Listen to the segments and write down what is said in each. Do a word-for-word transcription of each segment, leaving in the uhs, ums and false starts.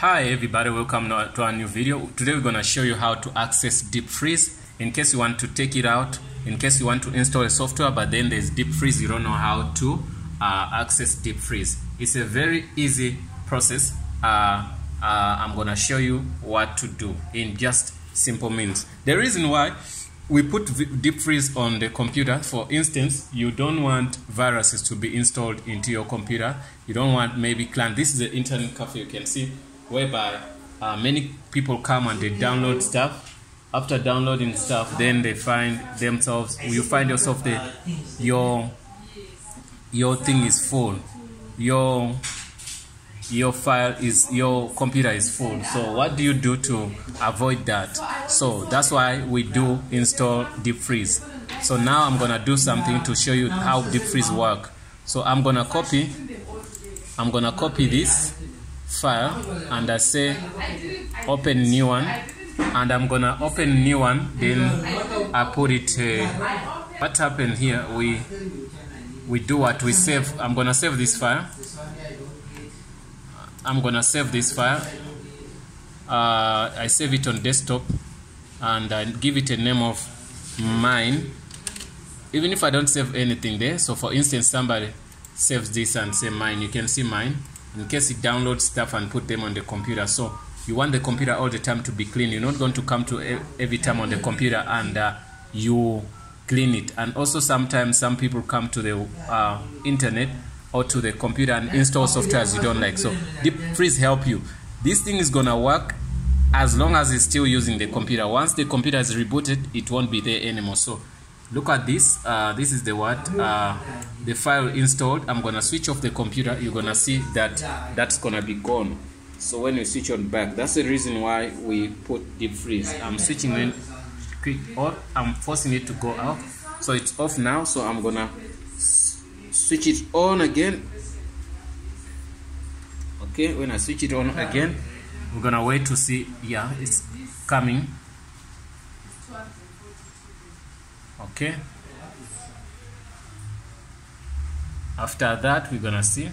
Hi everybody, welcome to our new video. Today we're going to show you how to access deep freeze in case you want to take it out, in case you want to install a software but then there's deep freeze, you don't know how to uh, access deep freeze. It's a very easy process. Uh, uh, I'm going to show you what to do in just simple means. The reason why we put deep freeze on the computer, for instance, you don't want viruses to be installed into your computer. You don't want maybe client. This is the internet cafe, you can see, whereby uh, many people come and they download stuff. After downloading stuff, then they find themselves, you find yourself that your your thing is full, your your file is, your computer is full. So what do you do to avoid that? So that's why we do install deep freeze. So now I'm gonna do something to show you how deep freeze work. So I'm gonna copy I'm gonna copy this file and I say open new one, and I'm gonna open new one, then I put it uh, what happened here, we we do what we save. I'm gonna save this file I'm gonna save this file. uh, I save it on desktop and I give it a name of mine, even if I don't save anything there. So for instance, somebody saves this and say mine, you can see mine in case it downloads stuff and put them on the computer. So you want the computer all the time to be clean. You're not going to come to every time on the computer and uh, you clean it. And also sometimes some people come to the uh, internet or to the computer and install softwares you don't like. So deep freeze help you. This thing is gonna work as long as it's still using the computer. Once the computer is rebooted, it won't be there anymore. So look at this. Uh, this is the what uh, the file installed. I'm gonna switch off the computer. You're gonna see that that's gonna be gone. So when you switch on back, that's the reason why we put deep freeze. I'm switching it quick on. I'm forcing it to go out. So it's off now. So I'm gonna switch it on again. Okay, when I switch it on again, we're gonna wait to see. Yeah, it's coming. Okay, after that we're gonna see.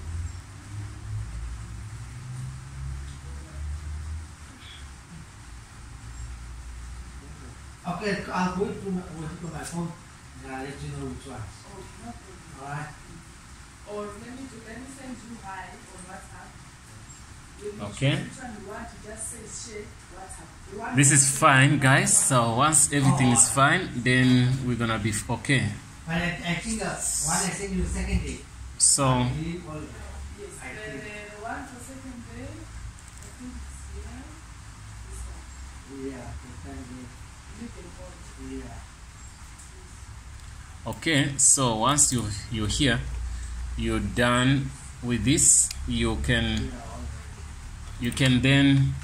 Okay, I'll go to my, to my phone and I'll let you know which one. Alright. Or let me, let me send you hi on WhatsApp. Okay. You want to just say share WhatsApp. This is fine, guys. So once everything is fine, then we're gonna be okay. But I, I think uh, one I sent you the second day. So Yes, the, the one for second day, I think it's here. This one. Yeah, the second day. You can hold it. Yeah. okay, so once you you're here, you're done with this, you can you can then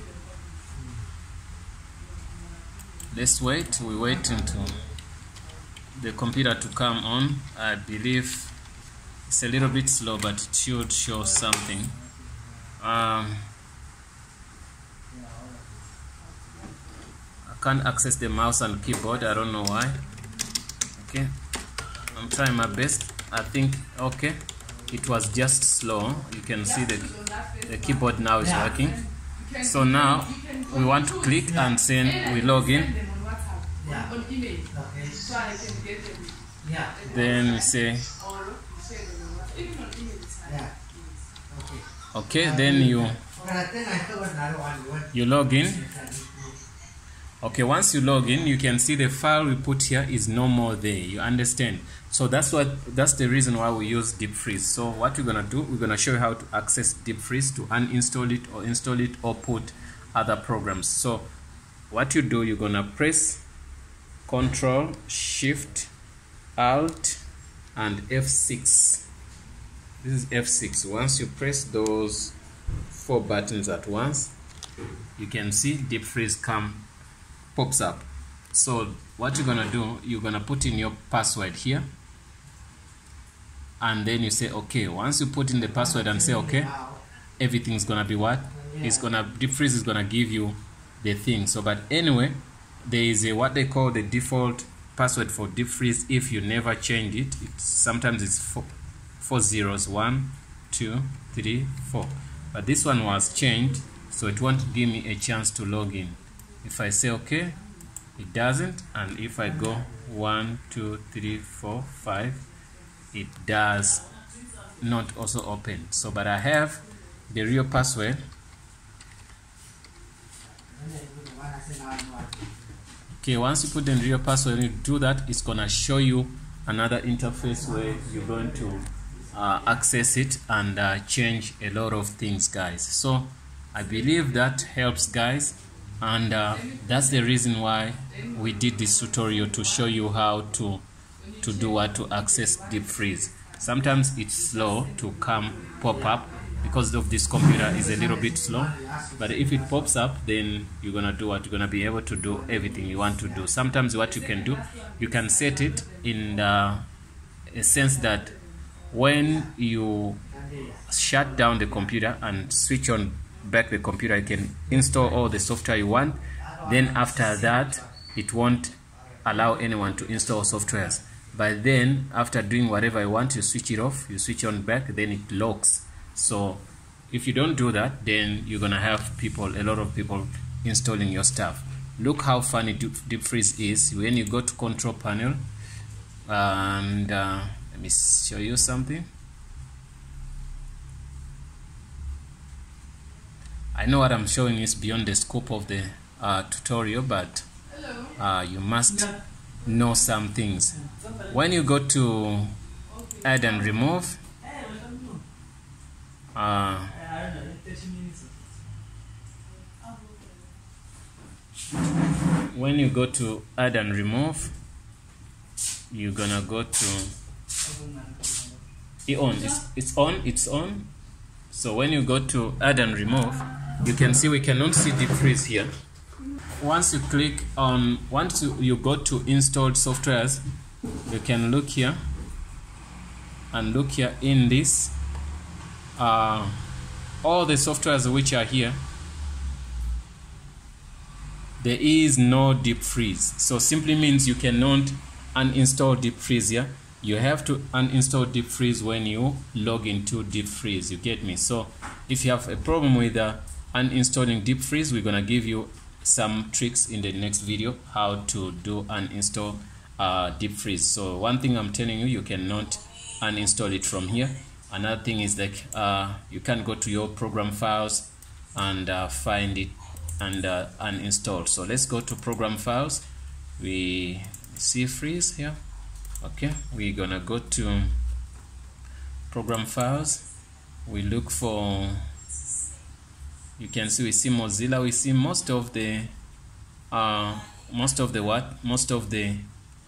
let's wait. We wait until the computer to come on. I believe it's a little bit slow, but it should show something. Um, I can't access the mouse and keyboard. I don't know why. Okay, I'm trying my best. I think okay, it was just slow. You can see the the keyboard now is working. So now we want to click and send. We log in. Yeah. On email. Okay. So I can get them. Yeah. Then we say Or you share them on WhatsApp. Even on email it's fine. Yeah. Okay. okay. Then you But I think I saw another one. You want you log in. Okay, once you log in, you can see the file we put here is no more there. You understand? So that's what that's the reason why we use deep freeze. So what we're gonna do, we're gonna show you how to access deep freeze, to uninstall it or install it or put other programs. So what you do, you're gonna press Control Shift Alt and F six. This is F six. Once you press those four buttons at once, you can see deep freeze come pops up. So what you're gonna do, you're gonna put in your password here, and then you say okay. Once you put in the password and say okay, everything's gonna be what? It's gonna deep freeze is gonna give you the thing. So but anyway, there is a what they call the default password for deep freeze. If you never change it, it's sometimes it's four, four zeros, one, two, three, four. but this one was changed, so it won't give me a chance to log in. If I say okay, it doesn't, and if I go one, two, three, four, five, it does not also open. So, but I have the real password. Okay, once you put in real password, you do that, it's gonna show you another interface where you're going to uh, access it and uh, change a lot of things, guys. So I believe that helps, guys, and uh, that's the reason why we did this tutorial, to show you how to to do what to access deep freeze. Sometimes it's slow to come pop up because of this computer is a little bit slow, but if it pops up, then you're gonna do what you're gonna be able to do everything you want to do. Sometimes what you can do, you can set it in the, a sense that when you shut down the computer and switch on back the computer, you can install all the software you want. Then after that, it won't allow anyone to install softwares. But then after doing whatever you want, you switch it off, you switch on back, then it locks. So if you don't do that, then you're gonna have people, a lot of people installing your stuff. Look how funny deep freeze is. When you go to control panel, and uh, let me show you something. I know what I'm showing is beyond the scope of the uh, tutorial, but uh, you must know some things. When you go to add and remove, uh, when you go to add and remove, you're gonna go to it on. It's, it's on. It's on. So when you go to add and remove, you can see we cannot see deep freeze here. Once you click on, once you, you go to installed softwares, you can look here and look here in this. Uh, all the softwares which are here, there is no deep freeze. So simply means you cannot uninstall deep freeze here. You have to uninstall deep freeze when you log into deep freeze. You get me? So if you have a problem with uh, uninstalling deep freeze, we're gonna give you some tricks in the next video how to do uninstall uh, deep freeze. So one thing I'm telling you, you cannot uninstall it from here. Another thing is like uh, you can go to your program files and uh, find it and uh, uninstall. So let's go to program files. We see freeze here. Okay, we're gonna go to program files. We look for, you can see we see Mozilla. We see most of the uh, most of the what most of the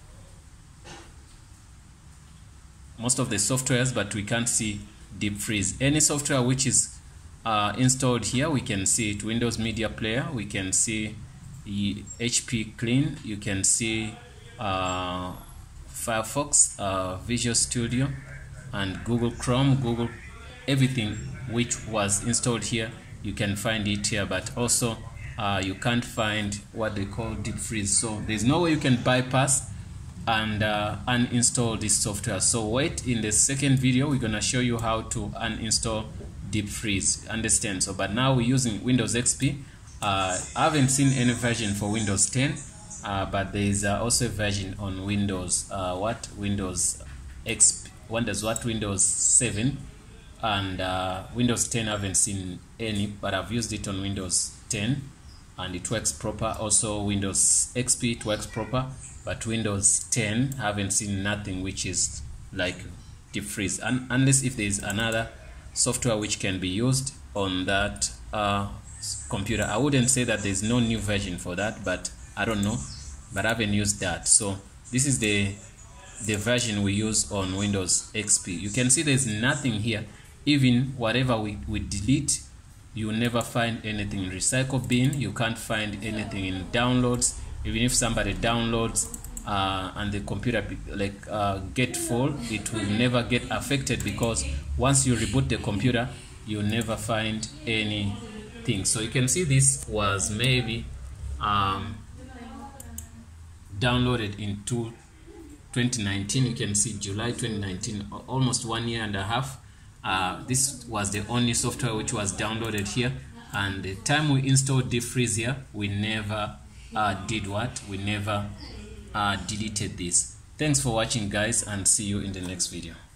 most of the softwares, but we can't see deep freeze. Any software which is uh, installed here, we can see it. Windows Media Player, we can see H P Clean, you can see uh, Firefox, uh, Visual Studio, and Google Chrome, Google, everything which was installed here, you can find it here. But also uh, you can't find what they call deep freeze. So there's no way you can bypass and uh, uninstall this software. So wait, in the second video we're gonna show you how to uninstall deep freeze. Understand? So but now we're using Windows X P. uh, I haven't seen any version for Windows ten, uh, but there is uh, also a version on Windows uh, what Windows X P, Windows what Windows seven, and uh, Windows ten I haven't seen any, but I've used it on Windows ten and it works proper. Also Windows X P, it works proper, but Windows ten I haven't seen nothing which is like deep freeze, and unless if there is another software which can be used on that uh, computer. I wouldn't say that there's no new version for that, but I don't know, but I haven't used that. So this is the the version we use on Windows X P. You can see there's nothing here. Even whatever we, we delete, you never find anything in recycle bin. You can't find anything in downloads. Even if somebody downloads uh, and the computer be, like uh, get full, it will never get affected, because once you reboot the computer, you'll never find anything. So you can see this was maybe um, downloaded in twenty nineteen. You can see July twenty nineteen, almost one year and a half. Uh, this was the only software which was downloaded here, and the time we installed deep freeze here, we never uh, did what? We never uh, deleted this. Thanks for watching, guys, and see you in the next video.